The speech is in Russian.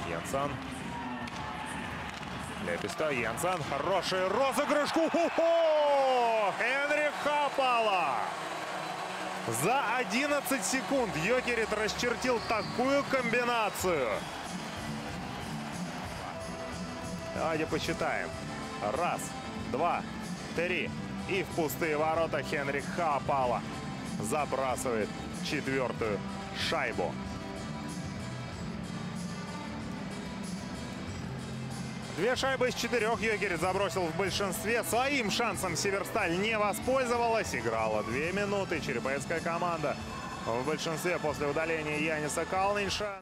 Йенсен. Леписта, Йенсен. Хороший розыгрыш. Ху-ху-ху! Хенрих Хаапала! За 11 секунд Йокерит расчертил такую комбинацию. Давайте посчитаем. Раз, два, три. И в пустые ворота Хенрих Хаапала забрасывает четвертую шайбу. Две шайбы из 4 Йокерит забросил в большинстве. Своим шансом Северсталь не воспользовалась. Играла 2 минуты. Череповецкая команда в большинстве после удаления Яниса Калнинша.